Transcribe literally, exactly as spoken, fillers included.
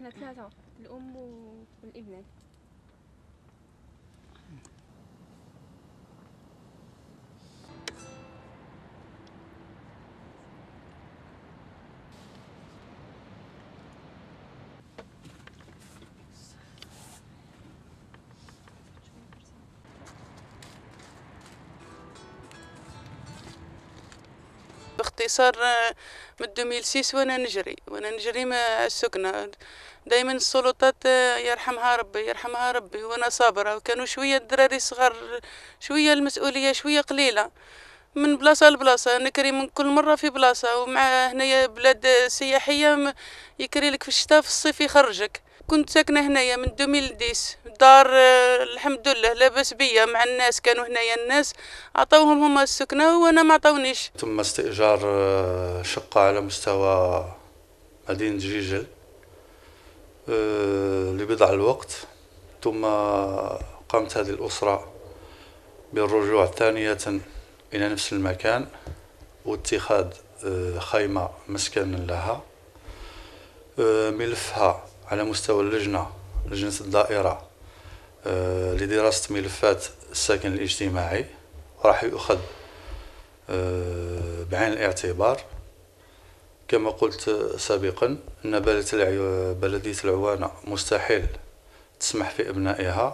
احنا ثلاثة، الأم والابنين. باختصار من ألفين وستة وانا نجري وانا نجري مع السكنة. دايما السلطات يرحمها ربي يرحمها ربي وانا صابرة، وكانوا شوية الدراري صغار، شوية المسؤولية شوية قليلة، من بلاصة لبلاصة نكري من كل مرة في بلاصة. ومع هنايا بلاد سياحية يكري لك في الشتاء في الصيف يخرجك. كنت ساكنة هنايا من ألفين وعشرة، دار الحمد لله لاباس بيا مع الناس، كانوا هنايا الناس عطوهم هما السكنة وانا ما عطونيش. ثم استئجار شقة على مستوى مدينة جيجل لبضع الوقت، ثم قامت هذه الأسرة بالرجوع ثانية إلى نفس المكان واتخاذ خيمة مسكن لها. ملفها على مستوى اللجنة لجنة الدائرة لدراسة ملفات السكن الاجتماعي، راح يؤخذ بعين الاعتبار. كما قلت سابقا أن بلدية العوانة مستحيل تسمح في إبنائها.